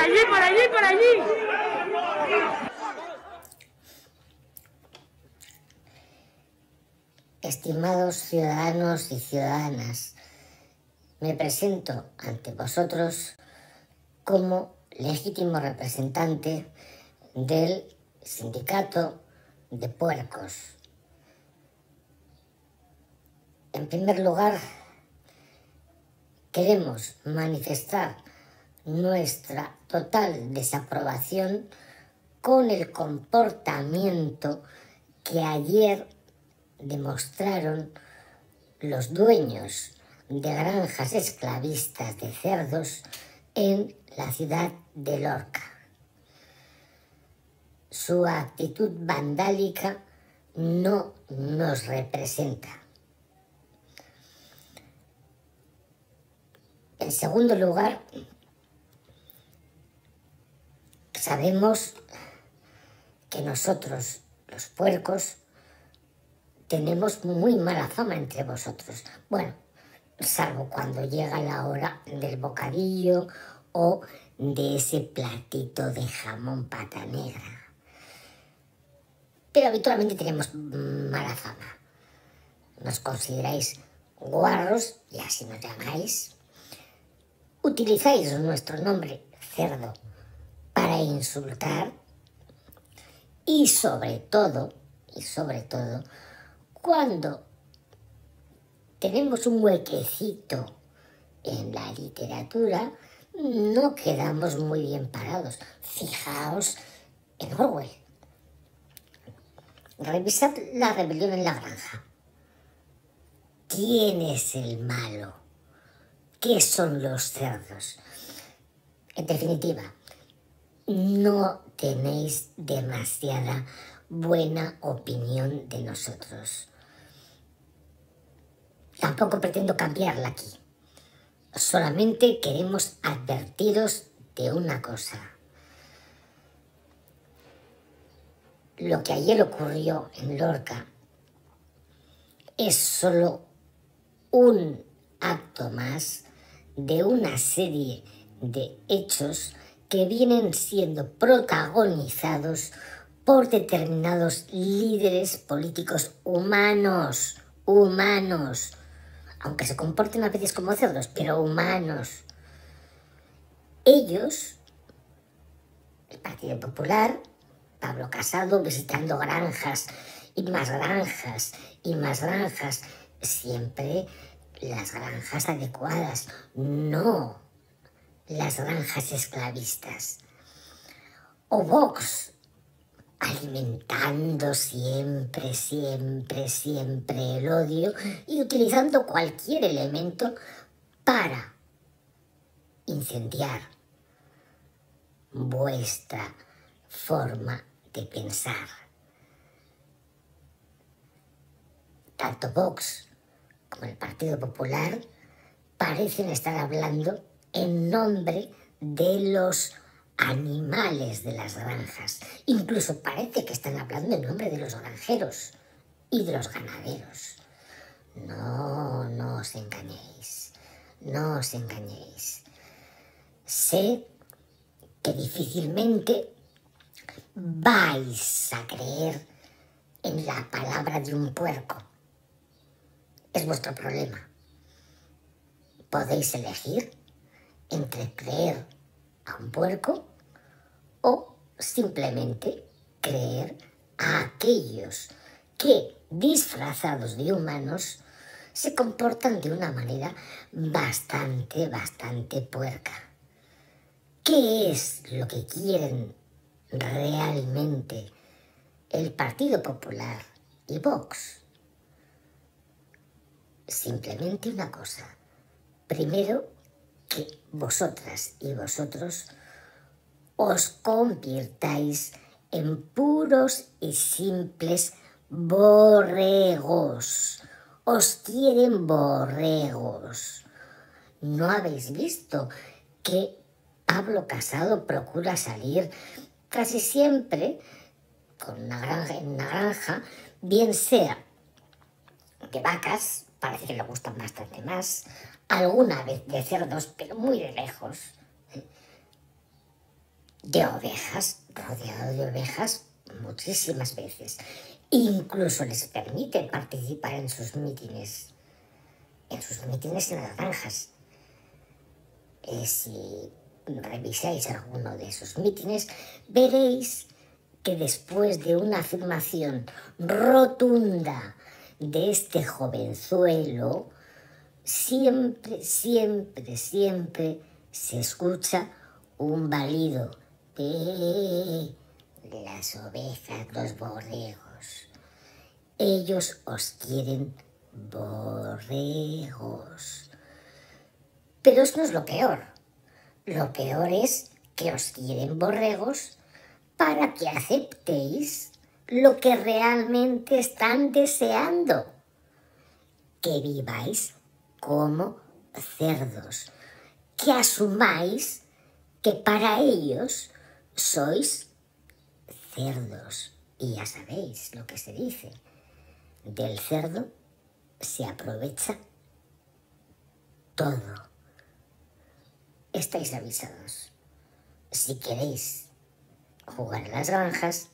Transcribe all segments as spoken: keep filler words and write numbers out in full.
allí, por allí, por allí. Estimados ciudadanos y ciudadanas, me presento ante vosotros como legítimo representante del Sindicato de Puercos. En primer lugar, queremos manifestar nuestra total desaprobación con el comportamiento que ayer demostraron los dueños de granjas esclavistas de cerdos en la ciudad de Lorca. Su actitud vandálica no nos representa. En segundo lugar, sabemos que nosotros, los puercos, tenemos muy mala fama entre vosotros. Bueno, salvo cuando llega la hora del bocadillo o de ese platito de jamón pata negra. Pero habitualmente tenemos mala fama. Nos consideráis guarros, y así nos llamáis. Utilizáis nuestro nombre, cerdo, para insultar. Y sobre todo, y sobre todo, cuando tenemos un huequecito en la literatura, no quedamos muy bien parados. Fijaos en Orwell. Revisad La rebelión en la granja. ¿Quién es el malo? ¿Qué son los cerdos? En definitiva, no tenéis demasiada buena opinión de nosotros. Tampoco pretendo cambiarla aquí. Solamente queremos advertiros de una cosa. Lo que ayer ocurrió en Lorca es solo un acto más de una serie de hechos que vienen siendo protagonizados por determinados líderes políticos humanos, humanos, aunque se comporten a veces como cerdos, pero humanos. Ellos, el Partido Popular, Pablo Casado, visitando granjas y más granjas y más granjas, siempre las granjas adecuadas, no las granjas esclavistas. O Vox, alimentando siempre, siempre, siempre el odio y utilizando cualquier elemento para incendiar vuestra forma de pensar. Tanto Vox como el Partido Popular parecen estar hablando en nombre de los animales de las granjas. Incluso parece que están hablando en nombre de los granjeros y de los ganaderos. No, no os engañéis, no os engañéis. Sé que difícilmente vais a creer en la palabra de un puerco. Es vuestro problema. Podéis elegir entre creer a un puerco o simplemente creer a aquellos que, disfrazados de humanos, se comportan de una manera bastante, bastante puerca. ¿Qué es lo que quieren realmente el Partido Popular y Vox? Simplemente una cosa. Primero, que vosotras y vosotros os convirtáis en puros y simples borregos. Os quieren borregos. ¿No habéis visto que Pablo Casado procura salir casi siempre con una granja, en una granja, bien sea de vacas, parece que le gustan bastante más, alguna vez de cerdos, pero muy de lejos, de ovejas, rodeado de ovejas muchísimas veces. Incluso les permite participar en sus mítines, en sus mítines en las granjas. Eh, si revisáis alguno de esos mítines, veréis que después de una afirmación rotunda de este jovenzuelo, siempre, siempre, siempre se escucha un balido de las ovejas, los borregos. Ellos os quieren borregos. Pero eso no es lo peor. Lo peor es que os quieren borregos para que aceptéis lo que realmente están deseando. Que viváis como cerdos. Que asumáis que para ellos sois cerdos. Y ya sabéis lo que se dice. Del cerdo se aprovecha todo. Estáis avisados. Si queréis jugar a las granjas,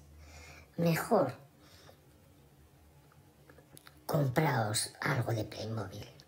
mejor compraos algo de Playmobil.